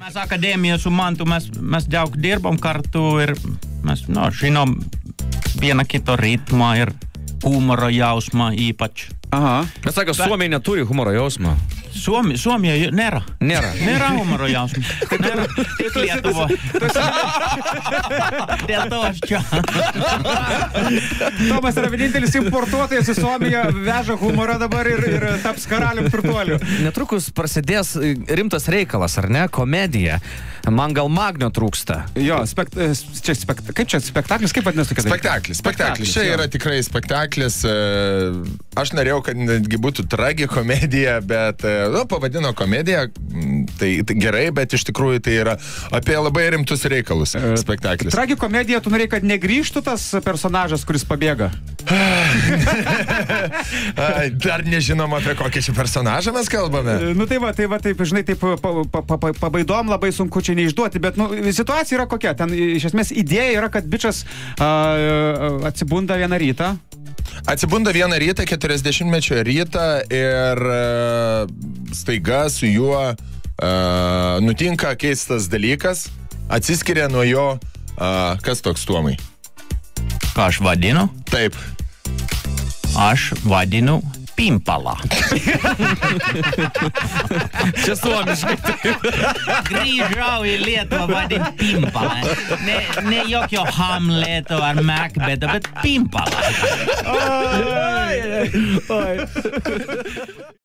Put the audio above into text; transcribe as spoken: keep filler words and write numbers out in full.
Mes akademija su Mantu, mes, mes daug dirbam kartu ir mes, no, žinom vieną kito ritmą ir humoro jausmą ypač. Aha. Bet sako, Suomija neturi humoro jausmo. Suomi, Suomija nėra. Nėra. Nėra humoro jausmo. Nėra. Tik Lietuva. Dėl to aš čia. Tomas yra vienintelis importuotojas į Suomiją, veža humorą dabar ir, ir taps karalium turtuoliu. Netrukus prasidės rimtas reikalas, ar ne? Komedija. Man gal Magnio trūksta. Jo, spekt, čia spekt, kaip čia spektaklis, kaip vadinasi? Spektaklis, spektaklis. Čia yra tikrai spektaklis. Aš norėjau, kad netgi būtų tragikomedija, bet nu, pavadino komediją, tai, tai gerai, bet iš tikrųjų tai yra apie labai rimtus reikalus spektaklis. Tragikomedija, tu norėjai, kad negrįžtų tas personažas, kuris pabėga? Dar nežinom, apie kokį šį personažą mes kalbame. Nu tai va, tai va, taip, žinai, taip pa, pa, pa, pabaidom labai sunku čia neišduoti, bet nu, situacija yra kokia. Ten iš esmės idėja yra, kad bičas uh, atsibunda vieną rytą. Atsibunda vieną rytą, keturiasdešimtmečio rytą ir uh, staiga su juo uh, nutinka keistas dalykas, atsiskiria nuo jo, uh, kas toks Tuomai? Ką aš vadinu? Taip. Aš vadinu Pimpala. Čia suomiškai taip. Grįžau į Lietuvą vadinti Pimpala. Ne, ne jokio Hamleto ar Macbeto, bet Pimpala. Oi, oi.